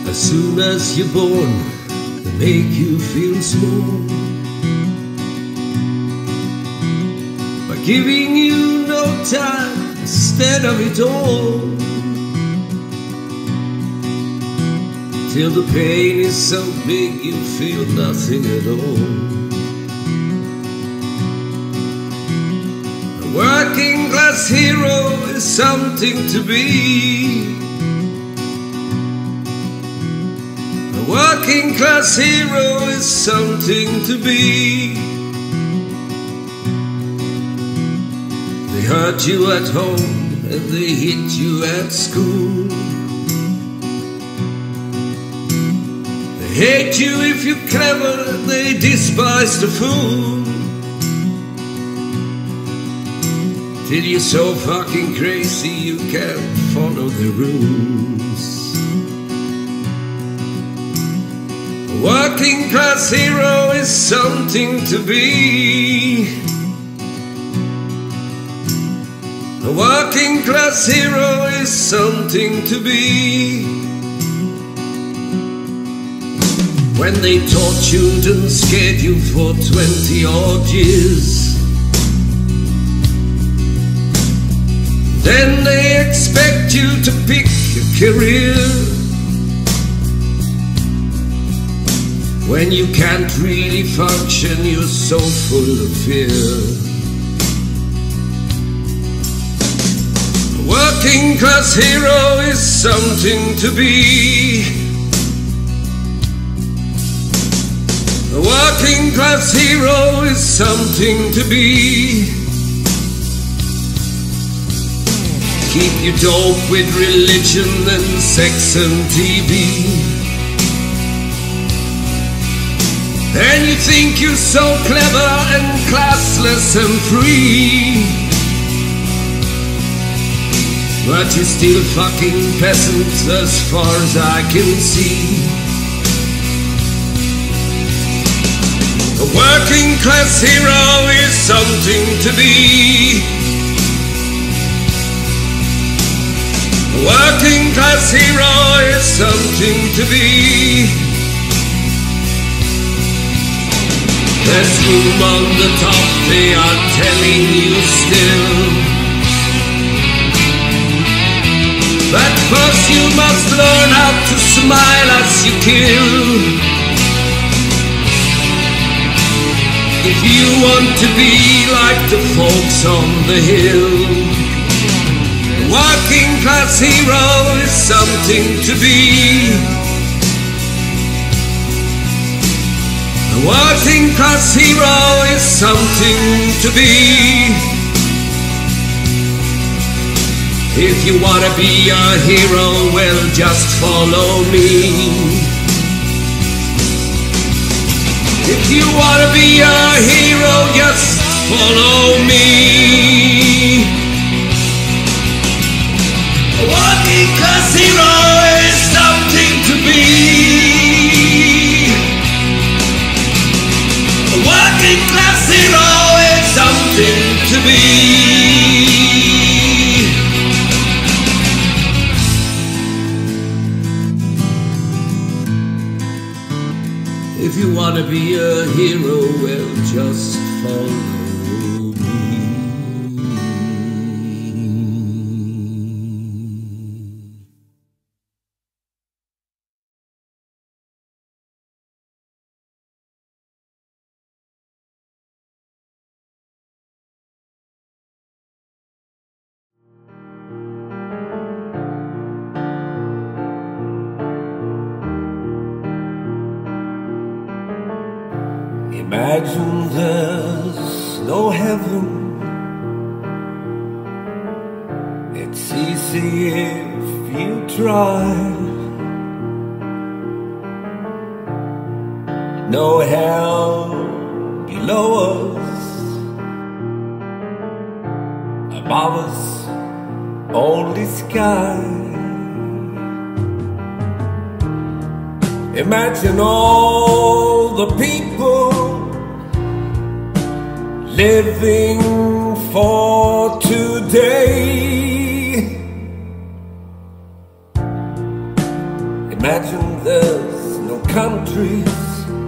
As soon as you're born, they make you feel small by giving you no time instead of it all, till the pain is so big you feel nothing at all. A working class hero is something to be. A working class hero is something to be. They hurt you at home and they hit you at school. They hate you if you're clever, they despise the fool. Till you're so fucking crazy you can't follow the rules. A working class hero is something to be. A working class hero is something to be. When they tortured and scared you for 20 odd years, then they expect you to pick a career. When you can't really function, you're so full of fear. A working class hero is something to be. A working class hero is something to be. Keep you dope with religion and sex and TV. And you think you're so clever and classless and free, but you're still fucking peasants as far as I can see. A working class hero is something to be. A working class hero is something to be. There's room on the top, they are telling you still. But first you must learn how to smile as you kill. If you want to be like the folks on the hill. A working class hero is something to be. A working class hero is something to be. If you wanna be a hero, well, just follow me. If you wanna be a hero, just follow me. A working class hero is something to be. A working class hero is something to be. If you wanna be a hero, well, just follow me. Imagine there's no heaven. It's easy if you try. No hell below us, above us only sky. Imagine all the people living for today. Imagine there's no countries.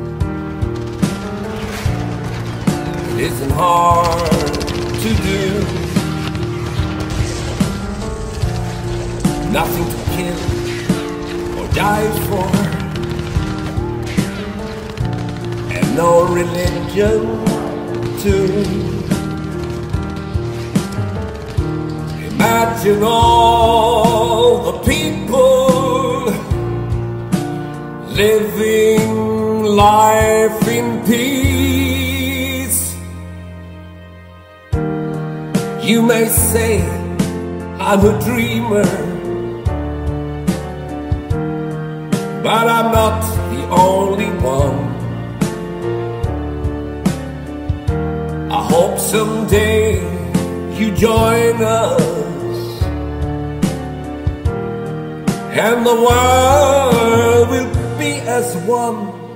It isn't hard to do. Nothing to kill or die for, and no religion too. Imagine all the people living life in peace. You may say I'm a dreamer, but I'm not the only one. I hope someday you join us, and the world will be as one.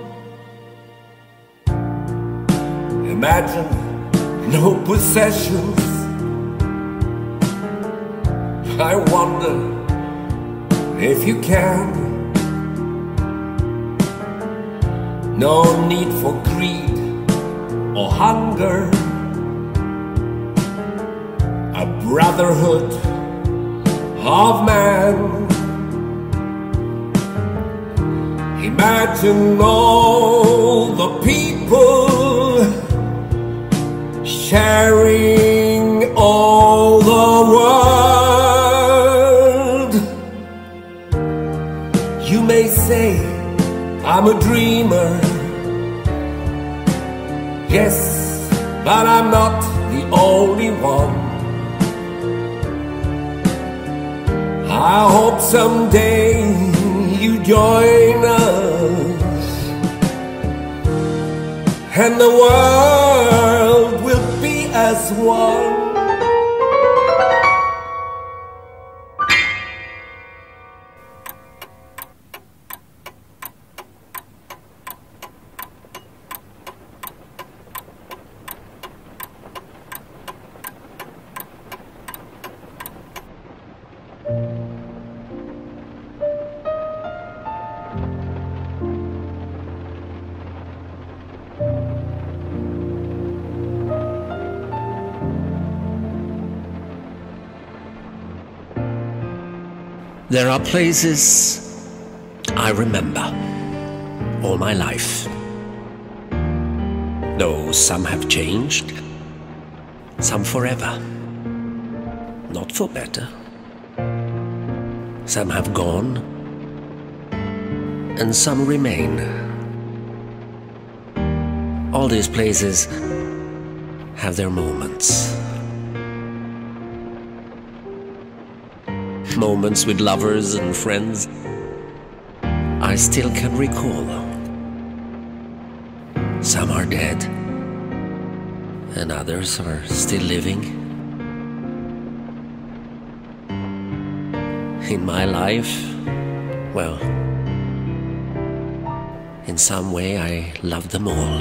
Imagine no possessions. I wonder if you can. No need for greed or hunger. A brotherhood of man. Imagine all the people sharing all the world. You may say I'm a dreamer, yes, but I'm not the only one. I hope someday you join us, and the world will be as one. There are places I remember all my life. Though some have changed, some forever, not for better. Some have gone, and some remain. All these places have their moments. Moments with lovers and friends I still can recall. Some are dead, and others are still living. In my life, well, in some way I love them all.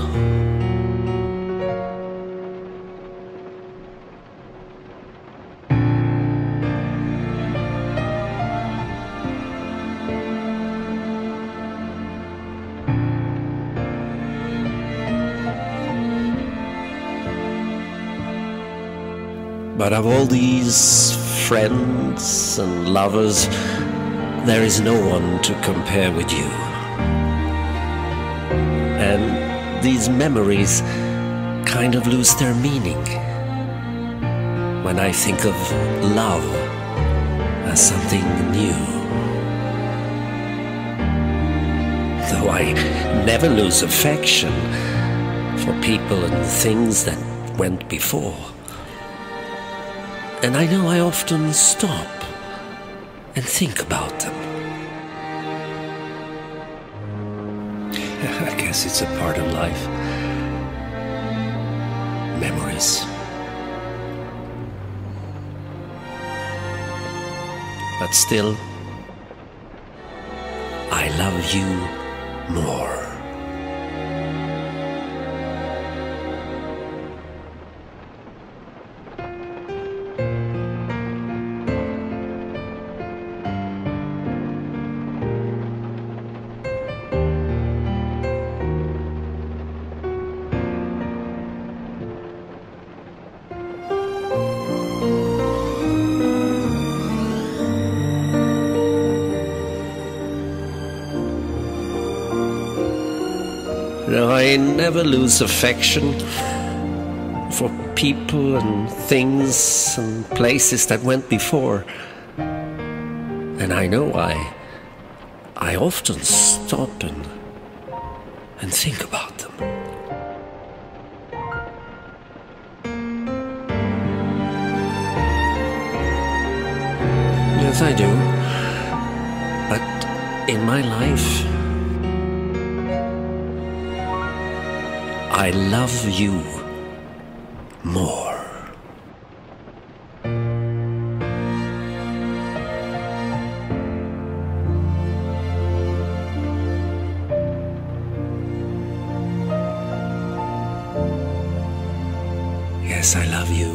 But of all these friends and lovers, there is no one to compare with you. And these memories kind of lose their meaning when I think of love as something new. Though I never lose affection for people and things that went before. And I know I often stop and think about them. I guess it's a part of life. Memories. But still, I love you more. No, I never lose affection for people and things and places that went before. And I know I often stop and think about them. Yes, I do. But in my life, I love you more. Yes, I love you